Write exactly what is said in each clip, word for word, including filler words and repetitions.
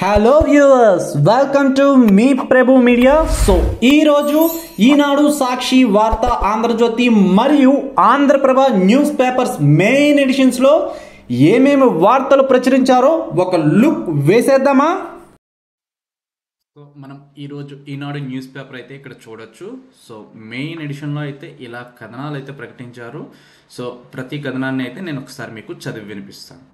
Hello viewers, welcome to మీ Prabhu media. So ఈరోజు ఈనాడు, సాక్షి, వార్త, ఆంధ్రజ్యోతి మరియు ఆంధ్రప్రభ న్యూస్ పేపర్స్ మెయిన్ ఎడిషన్స్లో ఏమేమి వార్తలు ప్రచురించారో ఒక లుక్ వేసేద్దామా? సో మనం ఈరోజు ఈనాడు న్యూస్ పేపర్ అయితే ఇక్కడ చూడొచ్చు. సో మెయిన్ ఎడిషన్లో అయితే ఇలా కథనాలు అయితే ప్రకటించారు. సో ప్రతి కథనాన్ని అయితే నేను ఒకసారి మీకు చదివి వినిపిస్తాను.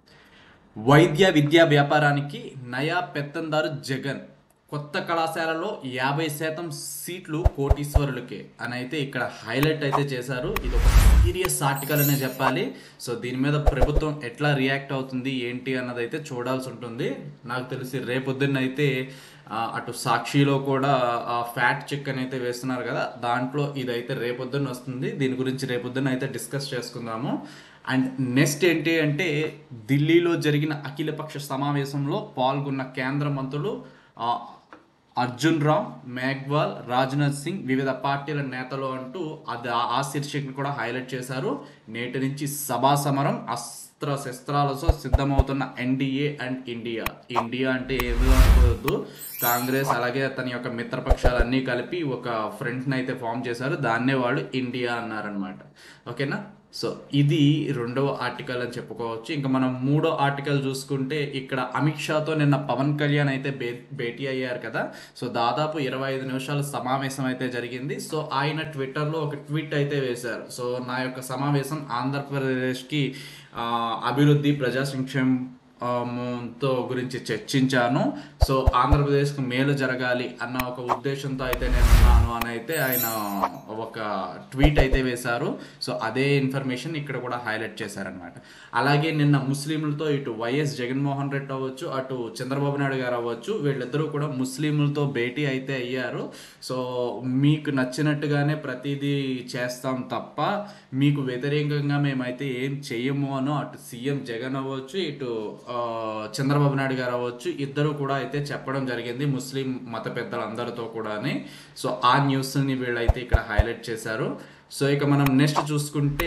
వైద్య విద్యా వ్యాపారానికి నయా పెత్తందారు జగన్, కొత్త కళాశాలలో యాభై శాతం సీట్లు కోటీశ్వరులకే అని అయితే ఇక్కడ హైలైట్ అయితే చేశారు. ఇది ఒక సీరియస్ ఆర్టికల్ అనే చెప్పాలి. సో దీని మీద ప్రభుత్వం ఎట్లా రియాక్ట్ అవుతుంది ఏంటి అన్నది అయితే చూడాల్సి ఉంటుంది. నాకు తెలిసి రేపొద్దున్న అయితే అటు సాక్షిలో కూడా ఫ్యాక్ట్ చెక్ అని అయితే వేస్తున్నారు కదా, దాంట్లో ఇదైతే రేపొద్దున్న వస్తుంది. దీని గురించి రేపొద్దున్న అయితే డిస్కస్ చేసుకుందాము. అండ్ నెక్స్ట్ ఏంటి అంటే, ఢిల్లీలో జరిగిన అఖిలపక్ష సమావేశంలో పాల్గొన్న కేంద్ర మంత్రులు అర్జున్ రామ్ మేఘ్వాల్, రాజ్నాథ్ సింగ్, వివిధ పార్టీల నేతలు అంటూ అది ఆ శీర్షికను కూడా హైలైట్ చేశారు. నేటి నుంచి సభా సమరం, అస్త్ర శస్త్రాలతో సిద్ధమవుతున్న ఎన్డీఏ అండ్ ఇండియా. ఇండియా అంటే ఏమీ అనుకోవద్దు, కాంగ్రెస్ అలాగే తన యొక్క మిత్రపక్షాలన్నీ కలిపి ఒక ఫ్రంట్ని అయితే ఫామ్ చేశారు. దాన్నే వాళ్ళు ఇండియా అన్నారనమాట. ఓకేనా? సో ఇది రెండవ ఆర్టికల్ అని చెప్పుకోవచ్చు. ఇంకా మనం మూడో ఆర్టికల్ చూసుకుంటే, ఇక్కడ అమిత్ షాతో నిన్న పవన్ కళ్యాణ్ అయితే భే భేటీ అయ్యారు కదా. సో దాదాపు ఇరవై ఐదు నిమిషాల సమావేశం అయితే జరిగింది. సో ఆయన ట్విట్టర్లో ఒక ట్వీట్ అయితే వేశారు. సో నా యొక్క సమావేశం ఆంధ్రప్రదేశ్కి అభివృద్ధి, ప్రజా సంక్షేమం తో గురించి చర్చించాను. సో ఆంధ్రప్రదేశ్కు మేలు జరగాలి అన్న ఒక ఉద్దేశంతో అయితే నేను ఉన్నాను అని అయితే ఆయన ఒక ట్వీట్ అయితే వేశారు. సో అదే ఇన్ఫర్మేషన్ ఇక్కడ కూడా హైలైట్ చేశారనమాట. అలాగే నిన్న ముస్లింలతో ఇటు వైఎస్ జగన్మోహన్ రెడ్డి అవ్వచ్చు, అటు చంద్రబాబు నాయుడు గారు అవ్వచ్చు, వీళ్ళిద్దరూ కూడా ముస్లింలతో భేటీ అయితే అయ్యారు. సో మీకు నచ్చినట్టుగానే ప్రతిదీ చేస్తాం తప్ప మీకు వ్యతిరేకంగా మేమైతే ఏం చెయ్యము అనో అటు సీఎం జగన్ అవ్వచ్చు, ఇటు చంద్రబాబు నాయుడు గారు అవ్వచ్చు, ఇద్దరు కూడా అయితే చెప్పడం జరిగింది ముస్లిం మత పెద్దలందరితో కూడా. సో ఆ న్యూస్ని వీళ్ళైతే ఇక్కడ హైలైట్ చేశారు. సో ఇక మనం నెక్స్ట్ చూసుకుంటే,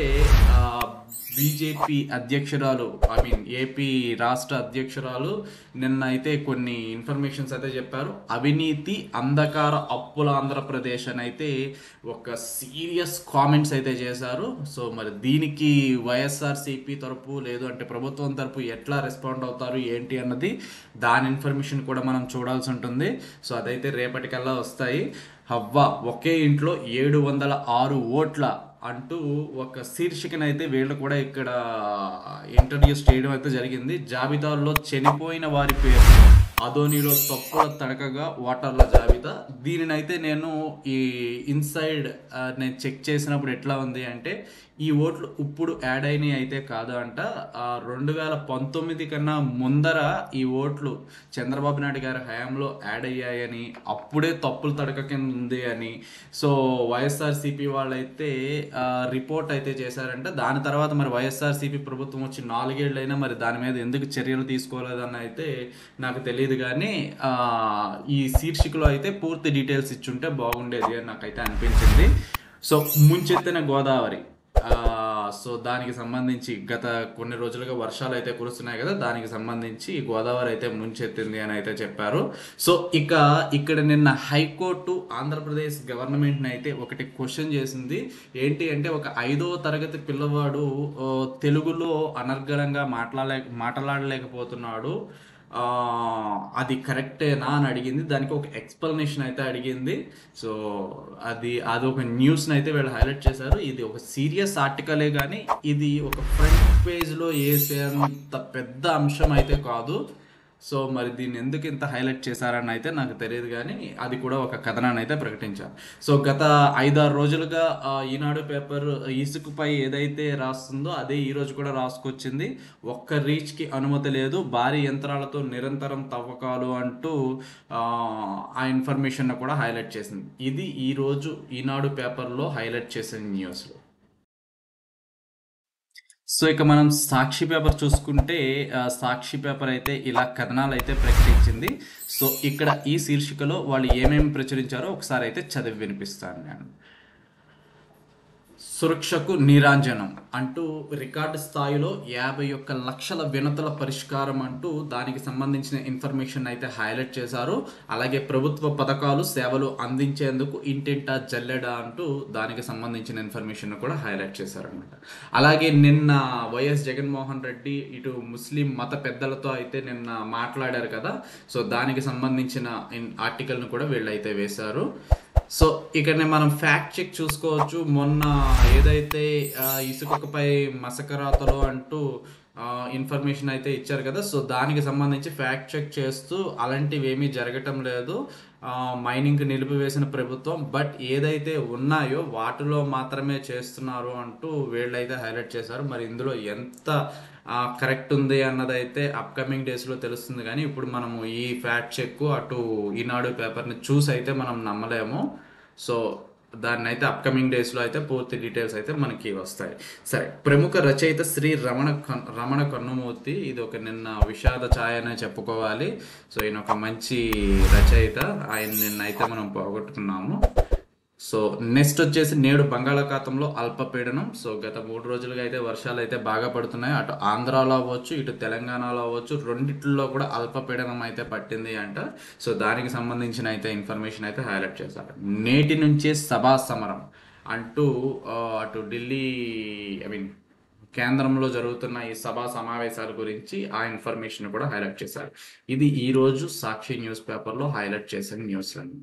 బీజేపీ అధ్యక్షురాలు ఐ మీన్ ఏపీ రాష్ట్ర అధ్యక్షురాలు నిన్న అయితే కొన్ని ఇన్ఫర్మేషన్స్ అయితే చెప్పారు. అవినీతి అంధకార అప్పుల ఆంధ్రప్రదేశ్ అని అయితే ఒక సీరియస్ కామెంట్స్ అయితే చేశారు. సో మరి దీనికి వైఎస్ఆర్సీపీ తరపు లేదు అంటే ప్రభుత్వం తరపు ఎట్లా రెస్పాండ్ అవుతారు ఏంటి అన్నది, దాని ఇన్ఫర్మేషన్ కూడా మనం చూడాల్సి ఉంటుంది. సో అదైతే రేపటికల్లా వస్తాయి. హవ్వ ఒకే ఇంట్లో ఏడు వందల ఆరు ఓట్ల అంటూ ఒక శీర్షికనైతే వీళ్ళు కూడా ఇక్కడ ఇంట్రడ్యూస్ చేయడం అయితే జరిగింది. జాబితాలో చనిపోయిన వారి పేరు అదోనిలో తప్పుల తడకగా ఓటర్ల జాబితా. దీనినైతే నేను ఈ ఇన్సైడ్ నేను చెక్ చేసినప్పుడు ఎట్లా ఉంది అంటే, ఈ ఓట్లు ఇప్పుడు యాడ్ అయినాయి అయితే కాదు అంట. రెండు వేల పంతొమ్మిది కన్నా ముందర ఈ ఓట్లు చంద్రబాబు నాయుడు గారి హయాంలో యాడ్ అయ్యాయని, అప్పుడే తప్పులు తడక కింద ఉంది అని సో వైఎస్ఆర్సీపీ వాళ్ళైతే రిపోర్ట్ అయితే చేశారంట. దాని తర్వాత మరి వైఎస్ఆర్సీపీ ప్రభుత్వం వచ్చి నాలుగేళ్ళైనా మరి దాని మీద ఎందుకు చర్యలు తీసుకోలేదని అయితే నాకు తెలియదు. కానీ ఈ శీర్షికలో అయితే పూర్తి డీటెయిల్స్ ఇచ్చుంటే బాగుండేది అని నాకైతే అనిపించింది. సో ముంచెత్తిన గోదావరి, సో దానికి సంబంధించి గత కొన్ని రోజులుగా వర్షాలు అయితే కురుస్తున్నాయి కదా, దానికి సంబంధించి గోదావరి అయితే ముంచెత్తింది అని అయితే చెప్పారు. సో ఇక ఇక్కడ నిన్న హైకోర్టు ఆంధ్రప్రదేశ్ గవర్నమెంట్ని అయితే ఒకటి క్వశ్చన్ చేసింది. ఏంటి అంటే, ఒక ఐదో తరగతి పిల్లవాడు తెలుగులో అనర్గళంగా మాట్లాడలే మాట్లాడలేకపోతున్నాడు, అది కరెక్టేనా అని అడిగింది. దానికి ఒక ఎక్స్ప్లెనేషన్ అయితే అడిగింది. సో అది అది ఒక న్యూస్ని అయితే వీళ్ళు హైలైట్ చేశారు. ఇది ఒక సీరియస్ ఆర్టికలే కానీ ఇది ఒక ఫ్రంట్ పేజ్లో వేసేంత పెద్ద అంశం అయితే కాదు. సో మరి దీన్ని ఎందుకు ఇంత హైలైట్ చేశారని అయితే నాకు తెలియదు, కానీ అది కూడా ఒక కథనాన్ని అయితే ప్రకటించారు. సో గత ఐదారు రోజులుగా ఈనాడు పేపర్ ఇసుకపై ఏదైతే రాస్తుందో అదే ఈరోజు కూడా రాసుకొచ్చింది. ఒక్క రీచ్కి అనుమతి లేదు, భారీ యంత్రాలతో నిరంతరం తవ్వకాలు అంటూ ఆ ఇన్ఫర్మేషన్ కూడా హైలైట్ చేసింది. ఇది ఈరోజు ఈనాడు పేపర్లో హైలైట్ చేసిన న్యూస్లో. సో ఇక మనం సాక్షి పేపర్ చూసుకుంటే, సాక్షి పేపర్ అయితే ఇలా కథనాలు అయితే ప్రకటించింది. సో ఇక్కడ ఈ శీర్షికలో వాళ్ళు ఏమేమి ప్రచురించారో ఒకసారి అయితే చదివి వినిపిస్తాను నేను. సురక్షకు నీరాంజనం అంటూ రికార్డు స్థాయిలో యాభై ఒక్క లక్షల వినతుల పరిష్కారం అంటూ దానికి సంబంధించిన ఇన్ఫర్మేషన్ అయితే హైలైట్ చేశారు. అలాగే ప్రభుత్వ పథకాలు సేవలు అందించేందుకు ఇంటింటా జల్లెడ అంటూ దానికి సంబంధించిన ఇన్ఫర్మేషన్ కూడా హైలైట్ చేశారనమాట. అలాగే నిన్న వైఎస్ జగన్మోహన్ రెడ్డి ఇటు ముస్లిం మత పెద్దలతో అయితే నిన్న మాట్లాడారు కదా, సో దానికి సంబంధించిన ఆర్టికల్ను కూడా వీళ్ళైతే వేశారు. సో ఇకనే మనం ఫ్యాక్ట్ చెక్ చూసుకోవచ్చు. మొన్న ఏదైతే ఇసుకపై మసకరాతలు అంటూ ఇన్ఫర్మేషన్ అయితే ఇచ్చారు కదా, సో దానికి సంబంధించి ఫ్యాక్ట్ చెక్ చేస్తూ అలాంటివి ఏమీ జరగటం లేదు, మైనింగ్ నిలిపివేసిన ప్రభుత్వం, బట్ ఏదైతే ఉన్నాయో వాటిలో మాత్రమే చేస్తున్నారు అంటూ వీళ్ళైతే హైలైట్ చేశారు. మరి ఇందులో ఎంత కరెక్ట్ ఉంది అన్నదైతే అప్కమింగ్ డేస్లో తెలుస్తుంది. కానీ ఇప్పుడు మనము ఈ ఫ్యాక్ట్ చెక్ అటు ఈనాడు పేపర్ని చూసి అయితే మనం నమ్మలేము. సో దాన్ని అయితే అప్కమింగ్ డేస్లో అయితే పూర్తి డీటెయిల్స్ అయితే మనకి వస్తాయి. సరే, ప్రముఖ రచయిత శ్రీ రమణ రమణ కన్నుమూర్తి, ఇది ఒక నిన్న విషాద ఛాయ అనే చెప్పుకోవాలి. సో ఈయన ఒక మంచి రచయిత, ఆయన నిన్న అయితే మనం పోగొట్టుకున్నాము. సో నెక్స్ట్ వచ్చేసి నేడు బంగాళాఖాతంలో అల్పపీడనం. సో గత మూడు రోజులుగా అయితే వర్షాలు అయితే బాగా పడుతున్నాయి. అటు ఆంధ్రాలో అవ్వచ్చు, ఇటు తెలంగాణలో అవ్వచ్చు, రెండిట్లో కూడా అల్పపీడనం అయితే పట్టింది అంట. సో దానికి సంబంధించిన అయితే ఇన్ఫర్మేషన్ అయితే హైలైట్ చేశారు. నేటి నుంచే సభా సమరం అంటూ అటు ఢిల్లీ ఐ మీన్ కేంద్రంలో జరుగుతున్న ఈ సభా సమావేశాల గురించి ఆ ఇన్ఫర్మేషన్ కూడా హైలైట్ చేశారు. ఇది ఈరోజు సాక్షి న్యూస్ పేపర్లో హైలైట్ చేసిన న్యూస్ అన్నమాట.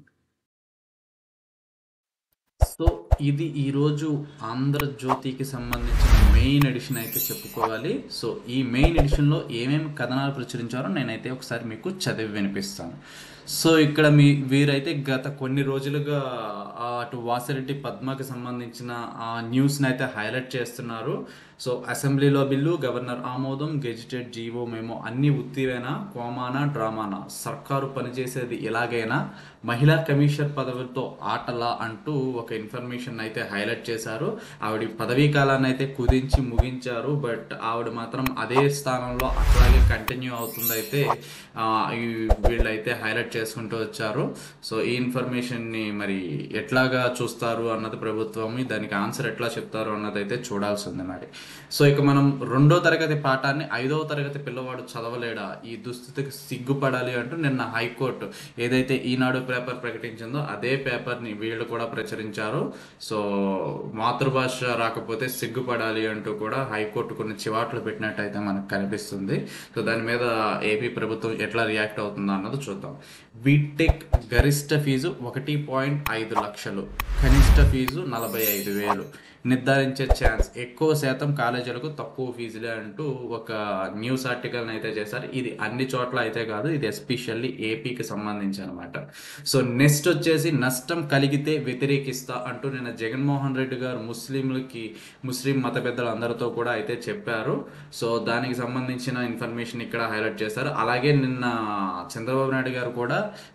సో ఇది ఈరోజు ఆంధ్రజ్యోతికి సంబంధించిన మెయిన్ ఎడిషన్ అయితే చెప్పుకోవాలి. సో ఈ మెయిన్ ఎడిషన్లో ఏమేమి కథనాలు ప్రచురించారో నేనైతే ఒకసారి మీకు చదివి వినిపిస్తాను. సో ఇక్కడ మీ వీరైతే గత కొన్ని రోజులుగా అటు వాసిరెడ్డి పద్మకి సంబంధించిన ఆ న్యూస్ని అయితే హైలైట్ చేస్తున్నారు. సో అసెంబ్లీలో బిల్లు, గవర్నర్ ఆమోదం, గెజిటెడ్ జీవో మేమో అన్ని ఉత్తివేనా, కోమానా, డ్రామానా, సర్కారు పనిచేసేది ఎలాగైనా, మహిళా కమిషనర్ పదవితో ఆటలా అంటూ ఒక ఇన్ఫర్మేషన్ అయితే హైలైట్ చేశారు. ఆవిడ పదవీ కాలాన్ని అయితే కుదించి ముగించారు, బట్ ఆవిడ మాత్రం అదే స్థానంలో అట్లాగే కంటిన్యూ అవుతుంది అయితే వీళ్ళైతే హైలైట్ చేసుకుంటూ వచ్చారు. సో ఈ ఇన్ఫర్మేషన్ని మరి ఎట్లాగా చూస్తారు అన్నది ప్రభుత్వం, దానికి ఆన్సర్ ఎట్లా చెప్తారు అన్నది అయితే చూడాల్సింది మరి. సో ఇక మనం రెండో తరగతి పాఠాన్ని ఐదవ తరగతి పిల్లవాడు చదవలేడా, ఈ దుస్థితికి సిగ్గుపడాలి అంటూ నిన్న హైకోర్టు ఏదైతే ఈనాడు పేపర్ ప్రకటించిందో అదే పేపర్ని వీళ్ళు కూడా ప్రచురించారు. సో మాతృభాష రాకపోతే సిగ్గుపడాలి అంటూ కూడా హైకోర్టు కొన్ని చివాట్లు పెట్టినట్టు అయితే మనకు కనిపిస్తుంది. సో దాని మీద ఏపీ ప్రభుత్వం ఎట్లా రియాక్ట్ అవుతుందో అన్నది చూద్దాం. బీటెక్ గరిష్ట ఫీజు ఒకటి పాయింట్ ఐదు లక్షలు, కనిష్ట ఫీజు నలభై ఐదు వేలు, నిర్ధారించే ఛాన్స్ ఎక్కువ శాతం కాలేజీలకు తక్కువ ఫీజులే అంటూ ఒక న్యూస్ ఆర్టికల్ని అయితే చేశారు. ఇది అన్ని చోట్ల అయితే కాదు, ఇది ఎస్పెషల్లీ ఏపీకి సంబంధించి అనమాట. సో నెక్స్ట్ వచ్చేసి నష్టం కలిగితే వ్యతిరేకిస్తా అంటూ నిన్న జగన్మోహన్ రెడ్డి గారు ముస్లింలకి ముస్లిం మత పెద్దలు అందరితో కూడా అయితే చెప్పారు. సో దానికి సంబంధించిన ఇన్ఫర్మేషన్ ఇక్కడ హైలైట్ చేశారు. అలాగే నిన్న చంద్రబాబు నాయుడు గారు కూడా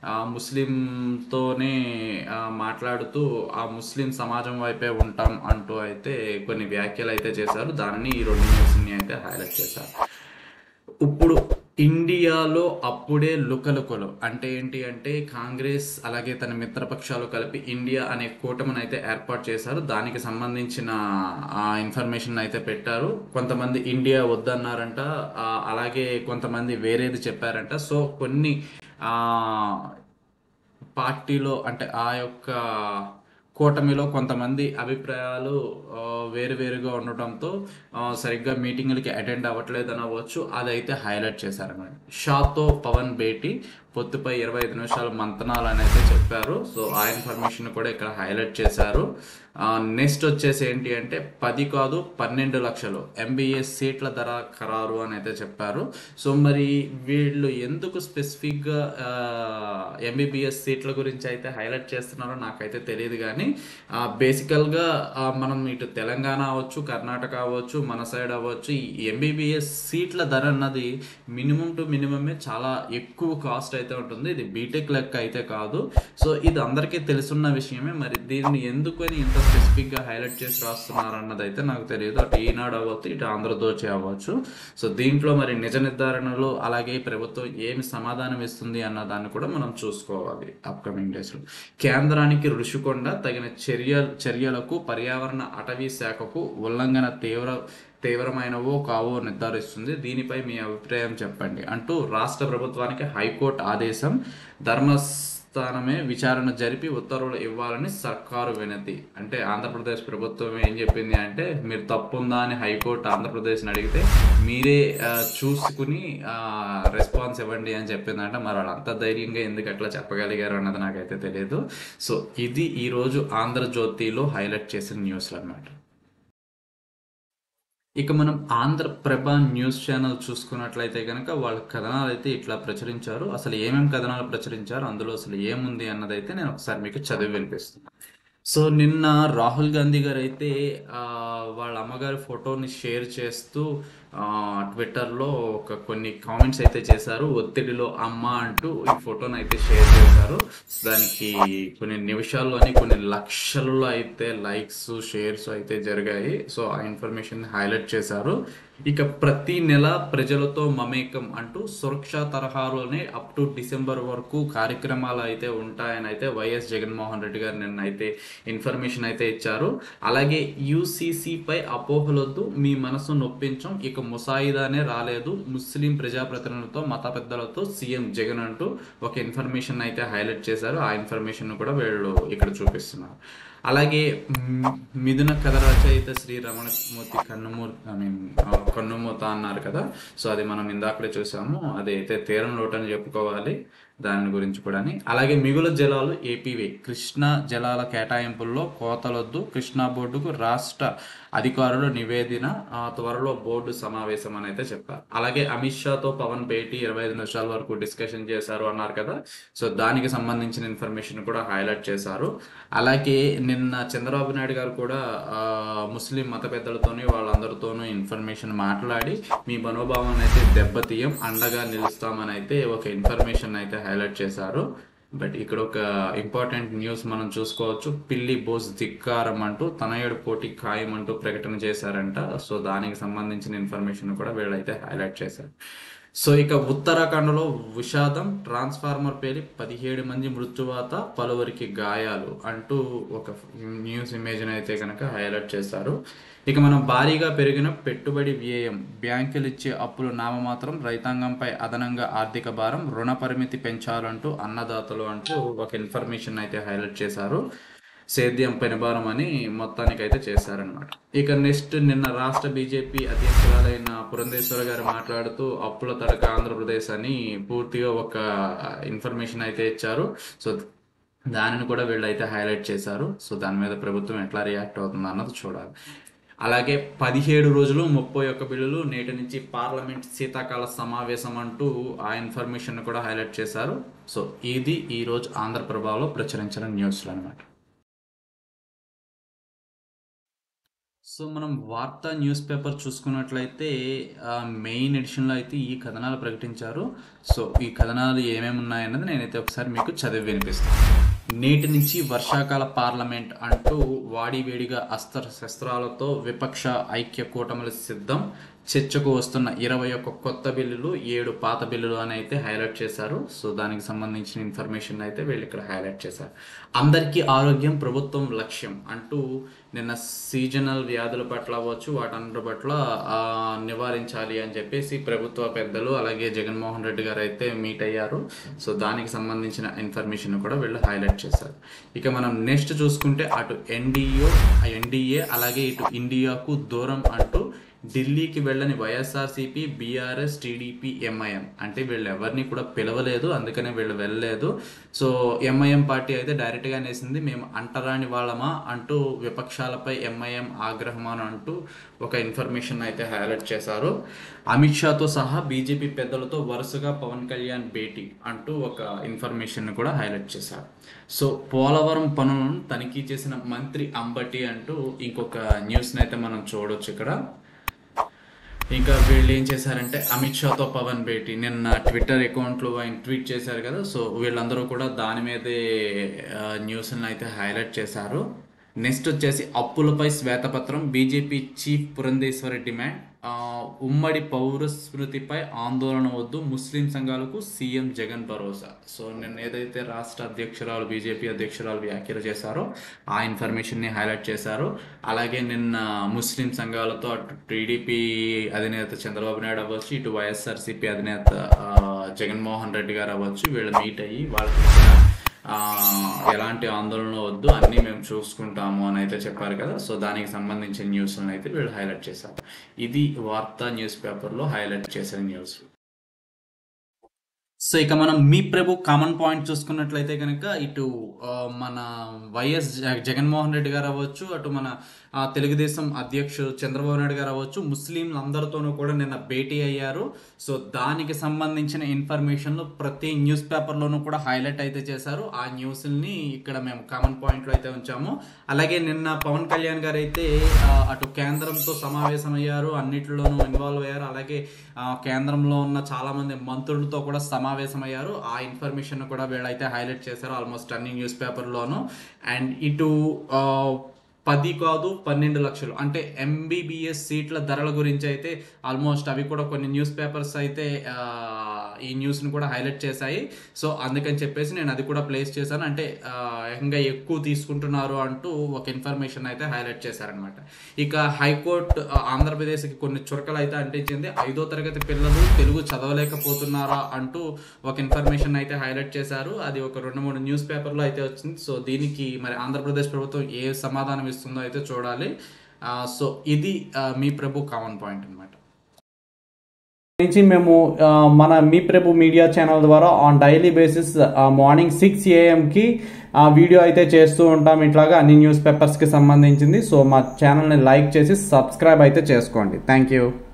ముస్లింతోనే మాట్లాడుతూ ఆ ముస్లిం సమాజం వైపే ఉంటాం అంటూ అయితే కొన్ని వ్యాఖ్యలు అయితే చేశారు. దానిని ఈ రెండు న్యూస్ని అయితే హైలైట్ చేశారు. ఇప్పుడు ఇండియాలో అప్పుడే లుకలుకలు అంటే ఏంటి అంటే కాంగ్రెస్ అలాగే తన మిత్రపక్షాలు కలిపి ఇండియా అనే కూటమిని అయితే ఏర్పాటు చేశారు. దానికి సంబంధించిన ఇన్ఫర్మేషన్ అయితే పెట్టారు. కొంతమంది ఇండియా వద్దన్నారంట, అలాగే కొంతమంది వేరేది చెప్పారంట. సో కొన్ని పార్టీలో అంటే ఆ యొక్క కూటమిలో కొంతమంది అభిప్రాయాలు వేరువేరుగా ఉండటంతో సరిగ్గా మీటింగులకి అటెండ్ అవ్వట్లేదు అనవచ్చు. అదైతే హైలైట్ చేశారన్నమాట. షాతో పవన్ భేటీ, పొత్తుపై ఇరవై ఐదు నిమిషాల మంతనాలు అని అయితే చెప్పారు. సో ఆ ఇన్ఫర్మేషన్ కూడా ఇక్కడ హైలైట్ చేశారు. నెక్స్ట్ వచ్చేసి ఏంటి అంటే పది కాదు పన్నెండు లక్షలు ఎంబీఏఎస్ సీట్ల ధర ఖరారు అని అయితే చెప్పారు. సో మరి వీళ్ళు ఎందుకు స్పెసిఫిక్గా ఎంబీబీఎస్ సీట్ల గురించి అయితే హైలైట్ చేస్తున్నారో నాకైతే తెలియదు. కానీ బేసికల్గా మనం ఇటు తెలంగాణ అవ్వచ్చు, కర్ణాటక అవ్వచ్చు, మన సైడ్ అవ్వచ్చు, ఈ ఎంబీబీఎస్ సీట్ల ధర అన్నది మినిమం టు మినిమమే చాలా ఎక్కువ కాస్ట్ అయితే అయితే ఉంటుంది, ఇది బీటెక్ లెక్క అయితే కాదు. సో ఇది అందరికీ తెలుసున్న విషయమే. మరి దీన్ని ఎందుకని ఇంత స్పెసిఫిక్గా హైలైట్ చేసి రాస్తున్నారు అన్నది అయితే నాకు తెలియదు. అటు ఈనాడు అవ్వచ్చు, ఇటు ఆంధ్రజ్యోతి అవ్వచ్చు. సో దీంట్లో మరి నిజ నిర్ధారణలు అలాగే ప్రభుత్వం ఏమి సమాధానం ఇస్తుంది అన్న దాన్ని కూడా మనం చూసుకోవాలి అప్కమింగ్ డేస్లో. కేంద్రానికి రుషికొండ తగిన చర్య చర్యలకు పర్యావరణ అటవీ శాఖకు ఉల్లంఘన తీవ్ర తీవ్రమైనవో కావో నిర్ధారిస్తుంది, దీనిపై మీ అభిప్రాయం చెప్పండి అంటూ రాష్ట్ర ప్రభుత్వానికి హైకోర్టు ఆదేశం. ధర్మస్థానమే విచారణ జరిపి ఉత్తర్వులు ఇవ్వాలని సర్కారు వినతి. అంటే ఆంధ్రప్రదేశ్ ప్రభుత్వం ఏం చెప్పింది అంటే, మీరు తప్పుందా అని హైకోర్టు ఆంధ్రప్రదేశ్ని అడిగితే మీరే చూసుకుని రెస్పాన్స్ ఇవ్వండి అని చెప్పిందంటే, మరి వాళ్ళు అంత ధైర్యంగా ఎందుకు అట్లా చెప్పగలిగారు అన్నది నాకైతే తెలియదు. సో ఇది ఈరోజు ఆంధ్రజ్యోతిలో హైలైట్ చేసిన న్యూస్లు అన్నమాట. ఇక మనం ఆంధ్రప్రభ న్యూస్ ఛానల్ చూసుకున్నట్లయితే కనుక వాళ్ళ కథనాలు అయితే ఇట్లా ప్రచురించారు. అసలు ఏమేమి కథనాలు ప్రచురించారు, అందులో అసలు ఏముంది అన్నదైతే నేను ఒకసారి మీకు చదివి వినిపిస్తాను. సో నిన్న రాహుల్ గాంధీ గారు అయితే వాళ్ళ అమ్మగారి ఫోటోని షేర్ చేస్తూ ట్విట్టర్లో ఒక కొన్ని కామెంట్స్ అయితే చేశారు. ఒత్తిడిలో అమ్మ అంటూ ఈ ఫోటోని అయితే షేర్ చేశారు. దానికి కొన్ని నిమిషాల్లోని కొన్ని లక్షలలో అయితే లైక్స్ షేర్స్ అయితే జరిగాయి. సో ఆ ఇన్ఫర్మేషన్ హైలైట్ చేశారు. ఇక ప్రతి నెల ప్రజలతో మమేకం అంటూ సురక్ష తరహాలోనే అప్ టు డిసెంబర్ వరకు కార్యక్రమాలు అయితే ఉంటాయని అయితే వైఎస్ జగన్మోహన్ రెడ్డి గారు నిన్న అయితే ఇన్ఫర్మేషన్ అయితే ఇచ్చారు. అలాగే యూసీసీపై అపోహలొద్దు, మీ మనసు నొప్పించం, ఇక ముసాయిదానే రాలేదు, ముస్లిం ప్రజాప్రతినిధులతో మత పెద్దలతో సీఎం జగన్ అంటూ ఒక ఇన్ఫర్మేషన్ అయితే హైలైట్ చేశారు. ఆ ఇన్ఫర్మేషన్ కూడా వీళ్ళు ఇక్కడ చూపిస్తున్నారు. అలాగే మిథున కథ రచయిత శ్రీ రమణమూర్తి కన్నుమూర్తి ఐ మీన్ కన్నుమూత అన్నారు కదా. సో అది మనం ఇందాకడే చూసాము. అది అయితే తీరం లోటు అని చెప్పుకోవాలి దాని గురించి కూడా. అలాగే మిగులు జలాలు ఏపీవే, కృష్ణా జలాల కేటాయింపుల్లో కోతలొద్దు, కృష్ణా బోర్డుకు రాష్ట్ర అధికారుల నివేదిన త్వరలో బోర్డు సమావేశం అని అయితే చెప్పారు. అలాగే అమిత్ షాతో పవన్ భేటీ ఇరవై ఐదు నిమిషాల వరకు డిస్కషన్ చేశారు అన్నారు కదా. సో దానికి సంబంధించిన ఇన్ఫర్మేషన్ కూడా హైలైట్ చేశారు. అలాగే నిన్న చంద్రబాబు నాయుడు గారు కూడా ముస్లిం మత పెద్దలతోని వాళ్ళందరితోనూ ఇన్ఫర్మేషన్ మాట్లాడి మీ మనోభావాన్ని అయితే దెబ్బతీయం, అండగా నిలుస్తామని అయితే ఒక ఇన్ఫర్మేషన్ అయితే హైలైట్ చేశారు. బట్ ఇక్కడ ఒక ఇంపార్టెంట్ న్యూస్ మనం చూసుకోవచ్చు. పిల్లి బోస్ ధిక్కారం అంటూ తనయుడు పోటీ ఖాయం అంటూ ప్రకటన చేశారంట. సో దానికి సంబంధించిన ఇన్ఫర్మేషన్ కూడా వీళ్ళైతే హైలైట్ చేశారు. సో ఇక ఉత్తరాఖండ్లో విషాదం, ట్రాన్స్ఫార్మర్ పేలి పదిహేడు మంది మృత్యువాత, పలువురికి గాయాలు అంటూ ఒక న్యూస్ ఇమేజ్ని అయితే కనుక హైలైట్ చేశారు. ఇక మనం భారీగా పెరిగిన పెట్టుబడి వ్యయం, బ్యాంకులు ఇచ్చే అప్పులు నామమాత్రం, రైతాంగంపై అదనంగా ఆర్థిక భారం, రుణ పరిమితి పెంచాలంటూ అన్నదాతలు అంటూ ఒక ఇన్ఫర్మేషన్ అయితే హైలైట్ చేశారు. సేద్యం పెనుభారం అని మొత్తానికి అయితే చేశారనమాట. ఇక నెక్స్ట్ నిన్న రాష్ట్ర బీజేపీ అధ్యక్షురాలైన పురంధేశ్వరి గారు మాట్లాడుతూ అప్పుల తడక ఆంధ్రప్రదేశ్ అని పూర్తిగా ఒక ఇన్ఫర్మేషన్ అయితే ఇచ్చారు. సో దానిని కూడా వీళ్ళు అయితే హైలైట్ చేశారు. సో దాని మీద ప్రభుత్వం ఎట్లా రియాక్ట్ అవుతుంది అన్నది చూడాలి. అలాగే పదిహేడు రోజులు ముప్పై ఒక్క బిల్లులు, నేటి నుంచి పార్లమెంట్ శీతాకాల సమావేశం అంటూ ఆ ఇన్ఫర్మేషన్ కూడా హైలైట్ చేశారు. సో ఇది ఈరోజు ఆంధ్రప్రభలో ప్రచురించిన న్యూస్లు అనమాట. సో మనం వార్తా న్యూస్ పేపర్ చూసుకున్నట్లయితే మెయిన్ ఎడిషన్లో అయితే ఈ కథనాలు ప్రకటించారు. సో ఈ కథనాలు ఏమేమి ఉన్నాయన్నది నేనైతే ఒకసారి మీకు చదివి వినిపిస్తాను. నేటి నుంచి వర్షాకాల పార్లమెంట్ అంటూ వాడివేడిగా అస్త్ర శస్త్రాలతో విపక్ష ఐక్య కూటములు సిద్ధం, చర్చకు వస్తున్న ఇరవై ఒక్క కొత్త బిల్లులు, ఏడు పాత బిల్లులు అని అయితే హైలైట్ చేశారు. సో దానికి సంబంధించిన ఇన్ఫర్మేషన్ అయితే వీళ్ళు ఇక్కడ హైలైట్ చేశారు. అందరికీ ఆరోగ్యం ప్రభుత్వం లక్ష్యం అంటూ నిన్న సీజనల్ వ్యాధుల పట్ల అవ్వచ్చు వాటన్నిటి పట్ల నివారించాలి అని చెప్పేసి ప్రభుత్వ పెద్దలు అలాగే జగన్మోహన్ రెడ్డి గారు అయితే మీట్ అయ్యారు. సో దానికి సంబంధించిన ఇన్ఫర్మేషన్ కూడా వీళ్ళు హైలైట్ చేశారు. ఇక మనం నెక్స్ట్ చూసుకుంటే అటు ఎన్డీఓ ఎన్డీఏ అలాగే ఇటు ఇండియాకు దూరం అంటూ ఢిల్లీకి వెళ్ళని వైఎస్ఆర్సీపీ, బీఆర్ఎస్, టీడీపీ, ఎంఐఎం అంటే వీళ్ళు ఎవరిని కూడా పిలవలేదు, అందుకనే వీళ్ళు వెళ్ళలేదు. సో ఎంఐఎం పార్టీ అయితే డైరెక్ట్గా అనేసింది మేము అంటరాని వాళ్ళమా అంటూ విపక్షాలపై ఎంఐఎం ఆగ్రహం అని అంటూ ఒక ఇన్ఫర్మేషన్ అయితే హైలైట్ చేశారు. అమిత్ షాతో సహా బీజేపీ పెద్దలతో వరుసగా పవన్ కళ్యాణ్ భేటీ అంటూ ఒక ఇన్ఫర్మేషన్ కూడా హైలైట్ చేశారు. సో పోలవరం పనులను తనిఖీ చేసిన మంత్రి అంబటి అంటూ ఇంకొక న్యూస్ని అయితే మనం చూడొచ్చు ఇక్కడ. ఇంకా వీళ్ళు ఏం చేశారంటే అమిత్ షాతో పవన్ భేటీ నిన్న ట్విట్టర్ అకౌంట్లో ఆయన ట్వీట్ చేశారు కదా, సో వీళ్ళందరూ కూడా దాని మీదే న్యూస్ని అయితే హైలైట్ చేశారు. నెక్స్ట్ వచ్చేసి అప్పులపై శ్వేతపత్రం, బీజేపీ చీఫ్ పురంధేశ్వరి డిమాండ్, ఉమ్మడి పౌర స్మృతిపై ఆందోళన వద్దు, ముస్లిం సంఘాలకు సీఎం జగన్ భరోసా. సో నిన్న ఏదైతే రాష్ట్ర అధ్యక్షురాలు బీజేపీ అధ్యక్షురాలు వ్యాఖ్యలు చేశారో ఆ ఇన్ఫర్మేషన్ని హైలైట్ చేశారు. అలాగే నిన్న ముస్లిం సంఘాలతో అటు టీడీపీ అధినేత చంద్రబాబు నాయుడు అవ్వచ్చు, ఇటు వైఎస్ఆర్సీపీ అధినేత జగన్మోహన్ రెడ్డి గారు అవ్వచ్చు, వీళ్ళు మీట్ అయ్యి వాళ్ళకి ఎలాంటి ఆందోళన వద్దు, అన్నీ మేము చూసుకుంటాము అని అయితే చెప్పారు కదా. సో దానికి సంబంధించిన న్యూస్లను అయితే వీళ్ళు హైలైట్ చేశారు. ఇది వార్తా న్యూస్ పేపర్లో హైలైట్ చేసిన న్యూస్. సో ఇక మనం మీ ప్రభు కామన్ పాయింట్ చూసుకున్నట్లయితే కనుక ఇటు మన వైఎస్ జగన్మోహన్ రెడ్డి గారు అవ్వచ్చు, అటు మన తెలుగుదేశం అధ్యక్షుడు చంద్రబాబు నాయుడు గారు అవ్వచ్చు, ముస్లింలు అందరితోనూ కూడా నిన్న భేటీ అయ్యారు. సో దానికి సంబంధించిన ఇన్ఫర్మేషన్లు ప్రతి న్యూస్ పేపర్లోనూ కూడా హైలైట్ అయితే చేశారు. ఆ న్యూస్ని ఇక్కడ మేము కామన్ పాయింట్లో అయితే ఉంచాము. అలాగే నిన్న పవన్ కళ్యాణ్ గారు అయితే అటు కేంద్రంతో సమావేశమయ్యారు, అన్నిటిలోనూ ఇన్వాల్వ్ అయ్యారు. అలాగే కేంద్రంలో ఉన్న చాలామంది మంత్రులతో కూడా సమావేశమయ్యారు. ఆ ఇన్ఫర్మేషన్ కూడా వీళ్ళైతే హైలైట్ చేశారు ఆల్మోస్ట్ అన్ని న్యూస్ పేపర్లోనూ. అండ్ ఇటు పది కాదు పన్నెండు లక్షలు అంటే ఎంబీబీఎస్ సీట్ల ధరల గురించి అయితే ఆల్మోస్ట్ అవి కూడా కొన్ని న్యూస్ పేపర్స్ అయితే ఈ న్యూస్ని కూడా హైలైట్ చేశాయి. సో అందుకని చెప్పేసి నేను అది కూడా ప్లేస్ చేశాను. అంటే ఇంకా ఎక్కువ తీసుకుంటున్నారు అంటూ ఒక ఇన్ఫర్మేషన్ అయితే హైలైట్ చేశారనమాట. ఇక హైకోర్టు ఆంధ్రప్రదేశ్కి కొన్ని చురకలు అయితే అంటించింది. ఐదో తరగతి పిల్లలు తెలుగు చదవలేకపోతున్నారా అంటూ ఒక ఇన్ఫర్మేషన్ అయితే హైలైట్ చేశారు. అది ఒక రెండు మూడు న్యూస్ పేపర్లో అయితే వచ్చింది. సో దీనికి మరి ఆంధ్రప్రదేశ్ ప్రభుత్వం ఏ సమాధానం ఇస్తుందో అయితే చూడాలి. సో ఇది మీ ప్రభు కామన్ పాయింట్ అనమాట. నుంచి మేము మన మీ ప్రభు మీడియా ఛానల్ ద్వారా on daily basis morning six ఏఎంకి వీడియో అయితే చేస్తూ ఉంటాం ఇట్లాగా అన్ని న్యూస్ పేపర్స్కి సంబంధించింది. సో మా ఛానల్ని లైక్ చేసి సబ్స్క్రైబ్ అయితే చేసుకోండి. Thank you.